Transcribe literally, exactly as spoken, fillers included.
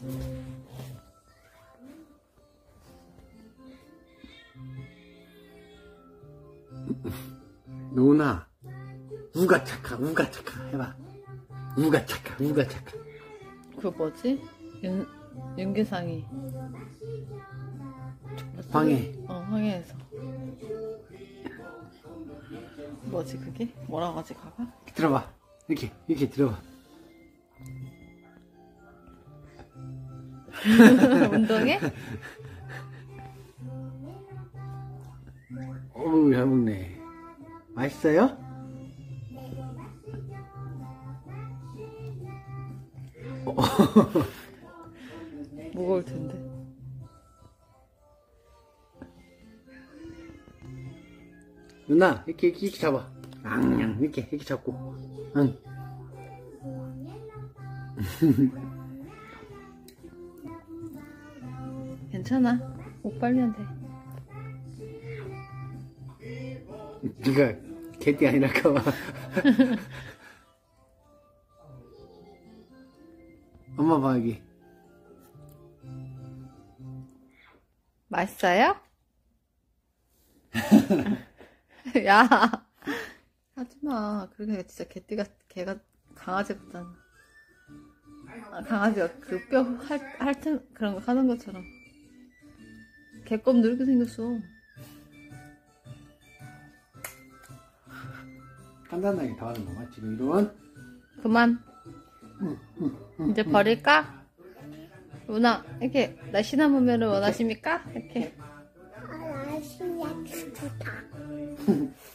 누나, 우가 착하, 우가 착하 해봐. 우가 착하, 우가 착하. 그 뭐지? 윤, 윤계상이 황해. 어, 황해에서. 뭐지 그게? 뭐라고 하지 가가? 들어봐. 이렇게, 이렇게 들어봐. 운동해? 어우, 잘 먹네. 맛있어요? 무거울 텐데. 누나, 이렇게, 이렇게, 이렇게 잡아. 앙, 이렇게, 이렇게 잡고. 응. 괜찮아. 못 빨면 돼. 네가 개띠 아니랄까봐. 엄마 봐, 여기. 맛있어요? 야, 하지마. 그렇게 진짜 개띠가, 개가 강아지 같잖아. 아, 강아지가 그 뼈 핥, 핥은 그런 거 하는 것처럼. 개껌 누르게 생겼어. 간단하게 더 하는 거만, 지금 이런. 그만. 응, 응, 응, 이제 버릴까? 누나, 이렇게 날씬한 몸매를 원하십니까? 이렇게. 아, 날씬한 주다.